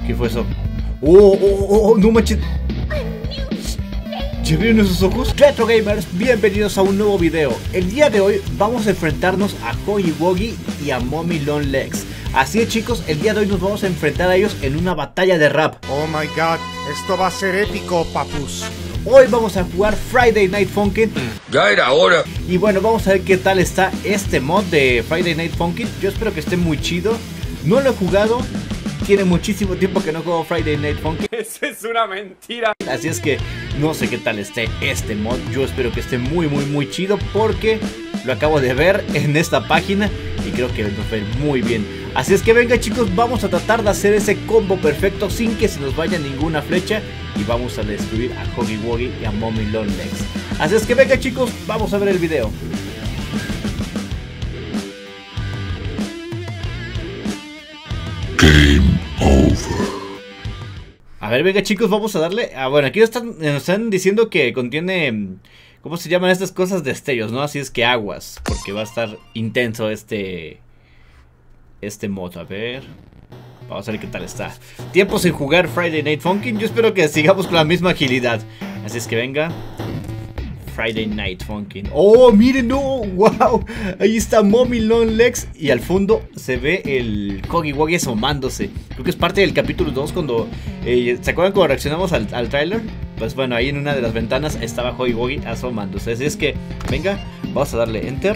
¿Qué fue eso? ¡Oh! ¡No manches! ¿Ya vieron esos ojos? Retro Gamers, bienvenidos a un nuevo video. El día de hoy vamos a enfrentarnos a Huggy Wuggy y a Mommy Long Legs. Así es, chicos, el día de hoy nos vamos a enfrentar a ellos en una batalla de rap. Oh my god, esto va a ser épico, papus. Hoy vamos a jugar Friday Night Funkin'. Ya era hora. Y bueno, vamos a ver qué tal está este mod de Friday Night Funkin'. Yo espero que esté muy chido. No lo he jugado. Tiene muchísimo tiempo que no juego Friday Night Funkin'. Eso es una mentira. Así es que no sé qué tal esté este mod. Yo espero que esté muy chido, porque lo acabo de ver en esta página y creo que nos va a ir muy bien. Así es que venga, chicos, vamos a tratar de hacer ese combo perfecto sin que se nos vaya ninguna flecha. Y vamos a destruir a Huggy Wuggy y a Mommy Long Legs. Así es que venga, chicos, vamos a ver el video. Game over. A ver, venga, chicos, vamos a darle. Bueno, aquí nos están diciendo que contiene, ¿cómo se llaman estas cosas? Destellos, ¿no? Así es que aguas, porque va a estar intenso este mod. A ver, vamos a ver qué tal está. Tiempo sin jugar Friday Night Funkin'. Yo espero que sigamos con la misma agilidad. Así es que venga, Friday Night Funkin'. ¡Oh, miren! ¡No! ¡Wow! Ahí está Mommy Long Legs. Y al fondo se ve el Huggy Wuggy asomándose. Creo que es parte del capítulo 2 cuando... ¿se acuerdan cuando reaccionamos al tráiler? Pues bueno, ahí en una de las ventanas estaba Huggy Wuggy asomándose. Así es que, venga, vamos a darle Enter.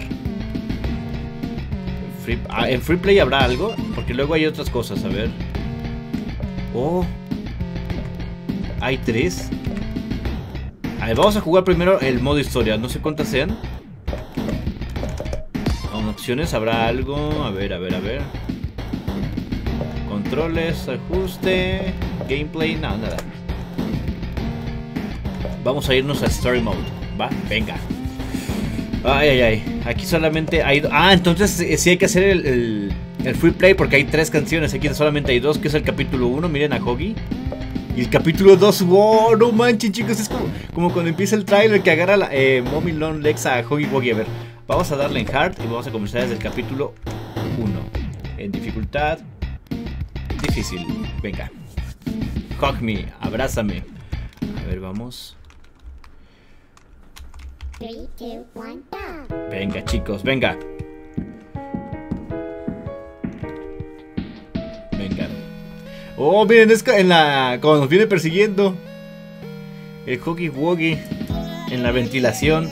En Free Play habrá algo, porque luego hay otras cosas, a ver. Oh, hay 3. A ver, vamos a jugar primero el modo historia. No sé cuántas sean. En opciones habrá algo. A ver. Controles, ajuste, gameplay, no, nada. Vamos a irnos a Story Mode. Va, venga. Ay. Aquí solamente hay... entonces sí hay que hacer el Free Play, porque hay 3 canciones. Aquí solamente hay 2, que es el capítulo 1. Miren a Huggy. Y el capítulo 2, wow, no manchen, chicos. Es como cuando empieza el trailer que agarra la Mommy Long Legs a Huggy Wuggy. A ver, vamos a darle en Hard y vamos a comenzar desde el capítulo 1. En dificultad difícil, venga. Hug me, abrázame. A ver, vamos. 3, 2, 1, go. Venga, chicos, venga. Venga. Oh, miren, es cuando nos viene persiguiendo el Huggy Wuggy en la ventilación.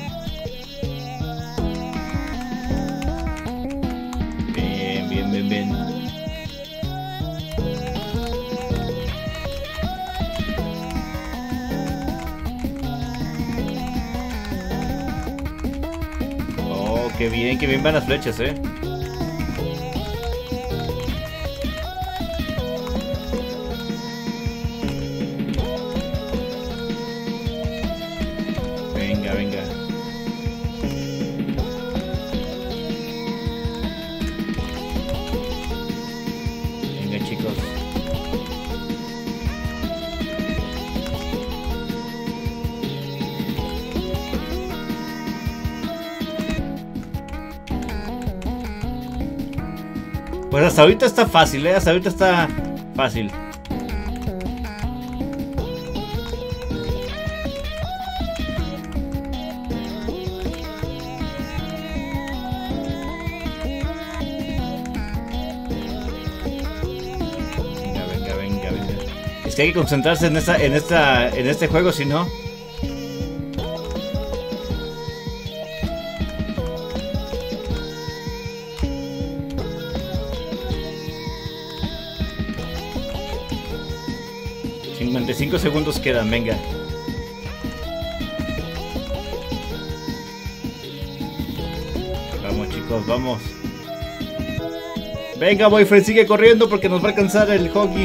Bien. Oh, qué bien van las flechas, Venga. Venga, chicos. Pues hasta ahorita está fácil, hasta ahorita está fácil. Venga. Es que hay que concentrarse en este juego, si no. $55 segundos quedan, venga. Vamos, chicos, vamos. Venga, boyfriend, sigue corriendo porque nos va a alcanzar el Huggy.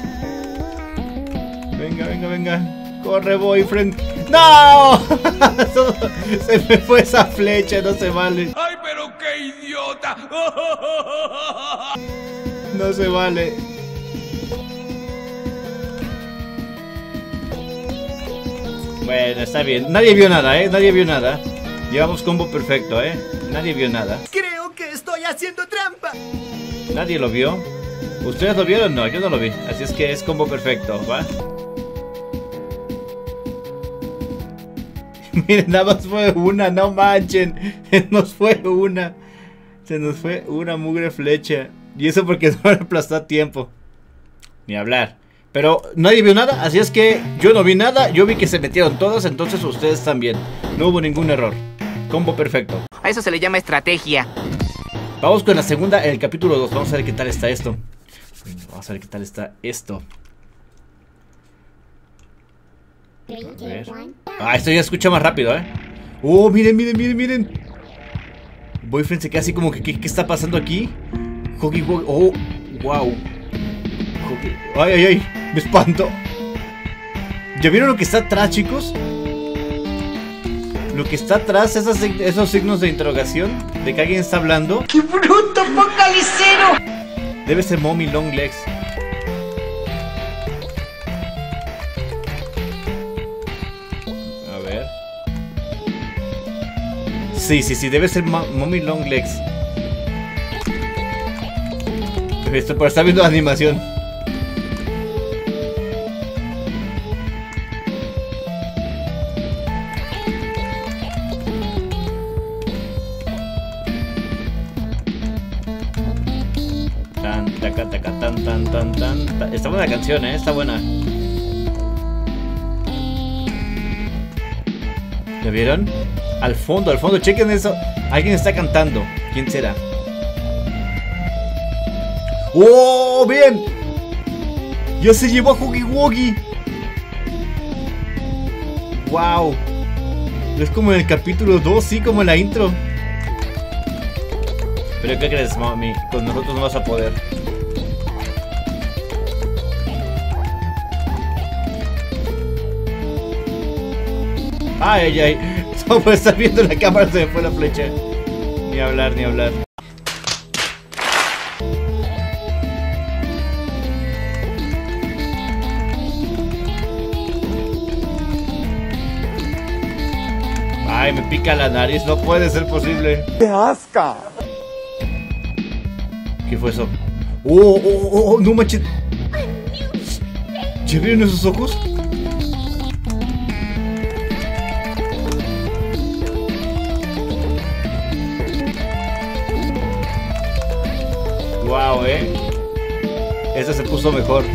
Venga. Corre, boyfriend. ¡No! Se me fue esa flecha, no se vale. ¡Ay, pero qué idiota! No se vale. Bueno, está bien. Nadie vio nada, Nadie vio nada. Llevamos combo perfecto, Nadie vio nada. Creo que estoy haciendo trampa. Nadie lo vio. ¿Ustedes lo vieron? No, yo no lo vi. Así es que es combo perfecto, ¿va? Miren, nada más fue una, no manchen. Se nos fue una. Se nos fue una mugre flecha. Y eso porque no me aplastó a tiempo. Ni hablar. Pero nadie vio nada, así es que yo no vi nada. Yo vi que se metieron todos, entonces ustedes también. No hubo ningún error. Combo perfecto. A eso se le llama estrategia. Vamos con la segunda, el capítulo 2. Vamos a ver qué tal está esto. Vamos a ver qué tal está esto. A ver. Ah, esto ya escucha más rápido, Oh, miren, miren, miren, miren. Boyfriend se queda así como que, ¿qué está pasando aquí? Huggy Wuggy. Oh, wow. Ay, ay, ay. Me espanto. ¿Ya vieron lo que está atrás, chicos? Lo que está atrás, esos signos de interrogación. De que alguien está hablando. ¡Qué bruto, focalicero! Debe ser Mommy Long Legs. Sí, sí, sí, debe ser Mommy Long Legs. Pero está viendo la animación. Tan, taca, taca, tan, tan, tan, tan. Está buena la canción, está buena. ¿Lo vieron? Al fondo, chequen eso. Alguien está cantando. ¿Quién será? ¡Oh! ¡Bien! ¡Ya se llevó a Huggy Wuggy! ¡Wow! Es como en el capítulo 2, sí, como en la intro. Pero ¿qué crees, mami? Con nosotros no vas a poder. ¡Ay, ay, ay! No puede estar viendo la cámara, se me fue la flecha. Ni hablar, ni hablar. Ay, me pica la nariz, no puede ser posible. ¡Qué asca! ¿Qué fue eso? ¡Oh, oh, oh! ¡No manches! ¿Ya vieron esos ojos? Wow, ese se puso mejor.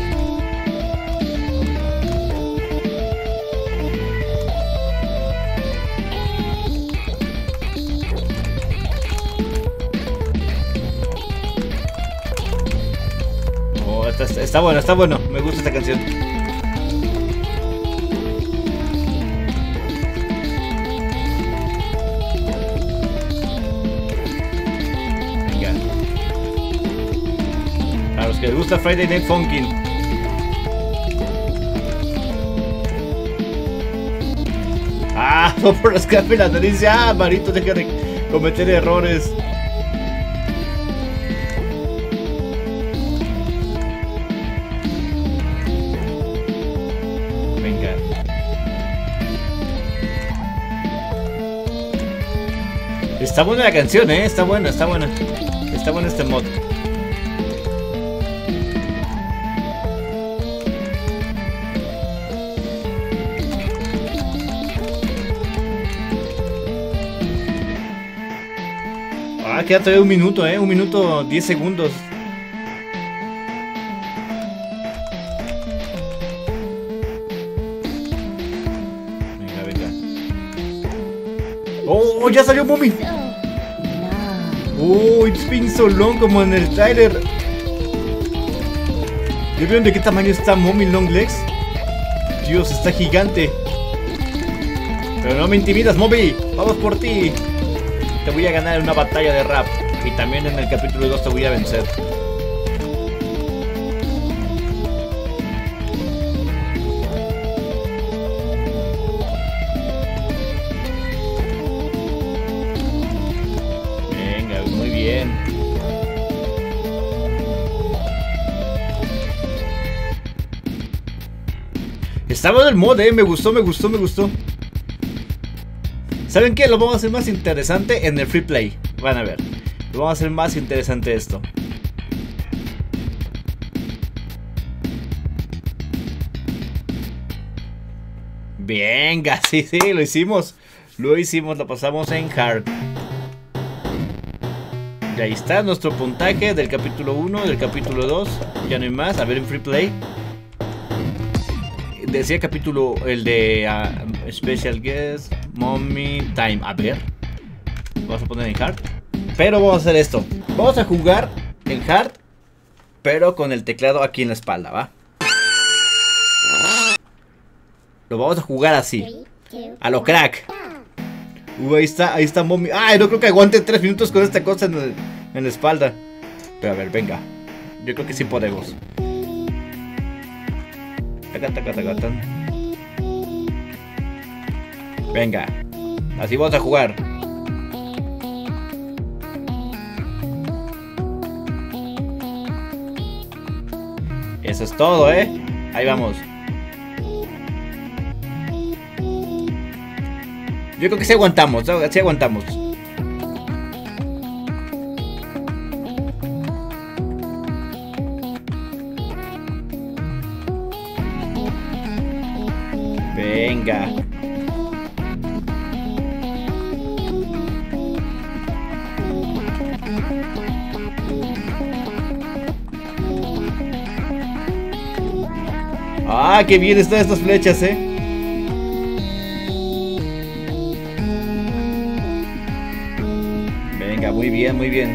Oh, está bueno, está bueno. Me gusta esta canción. Que les gusta Friday Night Funkin'. Ah, no por escape la nariz. Ah, Marito, deja de cometer errores. Venga. Está buena la canción, está buena, está buena. Está bueno este mod. Queda todavía un minuto, 1 minuto 10 segundos. Venga, venga. ¡Oh! ¡Ya salió Mommy! ¡Oh! It's been so long, como en el trailer. ¿Ya vieron de qué tamaño está Mommy Long Legs? Dios, está gigante. Pero no me intimidas, Mommy. Vamos por ti. Te voy a ganar en una batalla de rap. Y también en el capítulo 2 te voy a vencer. Venga, muy bien. Está bueno el mod, me gustó, me gustó, me gustó. ¿Saben qué? Lo vamos a hacer más interesante en el free play. Van a ver. Lo vamos a hacer más interesante esto. Venga, sí, lo hicimos. Lo pasamos en Hard. Y ahí está nuestro puntaje del capítulo 1, del capítulo 2. Ya no hay más, a ver en Free Play. Decía capítulo, el de Special Guest, Mommy Time. A ver, vamos a poner en Hard. Pero vamos a hacer esto. Vamos a jugar en Hard, pero con el teclado aquí en la espalda, ¿va? Lo vamos a jugar así, a lo crack. Ahí está Mommy. Ay, no creo que aguante 3 minutos con esta cosa en la espalda. Pero a ver, venga. Yo creo que sí podemos. Venga, así vamos a jugar. Eso es todo, ahí vamos. Yo creo que sí aguantamos, Venga. Ah, qué bien están estas flechas, Venga, muy bien, muy bien.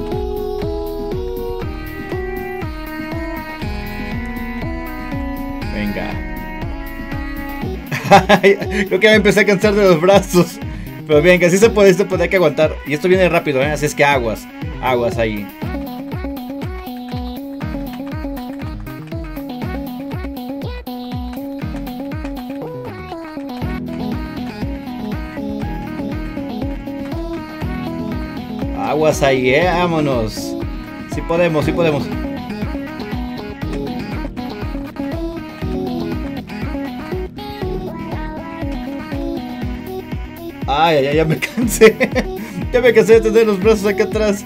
Venga. Creo que me empecé a cansar de los brazos. Pero venga, sí se puede, hay que aguantar. Y esto viene rápido, así es que aguas ahí. Aguas ahí, vámonos. Sí podemos. Ay, ya me cansé. Ya me cansé de tener los brazos acá atrás.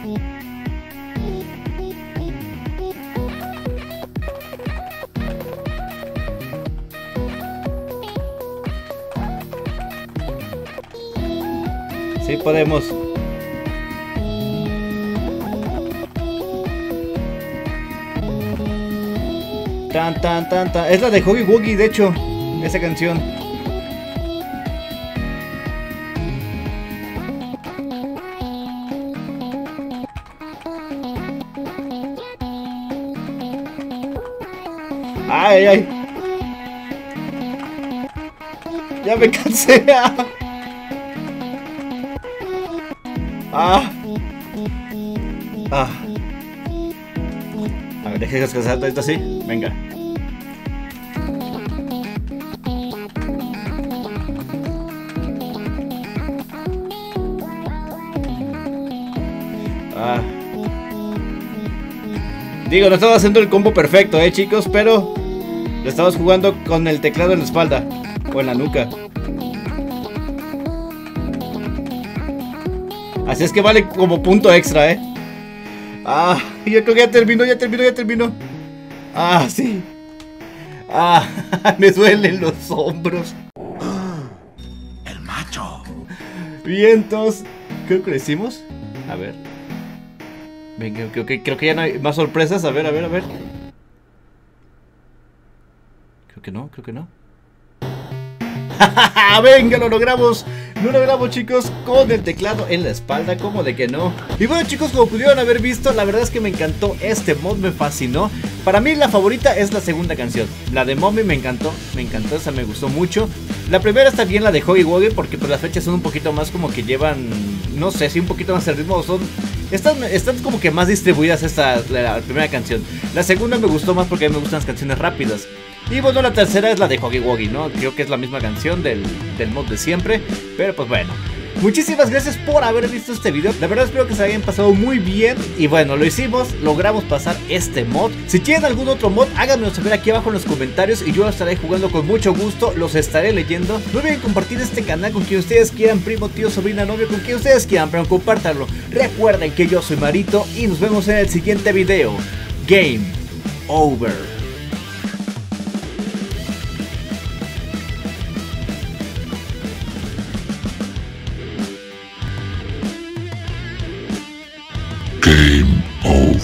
Sí podemos. Tan. Es la de Huggy Wuggy, de hecho, esa canción. Ay. Ya me cansé. A ver, deja descansar todo esto así. Venga. Digo, no estaba haciendo el combo perfecto, chicos, pero lo estamos jugando con el teclado en la espalda o en la nuca. Así es que vale como punto extra, yo creo que ya terminó. Sí. Me duelen los hombros. El macho. Vientos. Creo que lo hicimos. A ver. Venga, creo que ya no hay más sorpresas. A ver. Creo que no. Venga, lo logramos, chicos, con el teclado en la espalda, como de que no. Y bueno, chicos, como pudieron haber visto, la verdad es que me encantó este mod, me fascinó. Para mí la favorita es la segunda canción, la de Mommy me encantó, esa me gustó mucho. La primera está bien, la de Huggy Wuggy, porque pues las fechas son un poquito más como que llevan, no sé, si un poquito más el ritmo, están como que más distribuidas la primera canción. La segunda me gustó más porque a mí me gustan las canciones rápidas. Y bueno, la tercera es la de Huggy Wuggy, ¿no? Creo que es la misma canción del mod de siempre. Pero pues bueno, muchísimas gracias por haber visto este video. La verdad espero que se hayan pasado muy bien. Y bueno, lo hicimos, logramos pasar este mod. Si tienen algún otro mod, háganmelo saber aquí abajo en los comentarios y yo lo estaré jugando con mucho gusto. Los estaré leyendo. No olviden compartir este canal con quien ustedes quieran, primo, tío, sobrina, novio, con quien ustedes quieran, pero compártanlo. Recuerden que yo soy Marito y nos vemos en el siguiente video. Game over. Game over.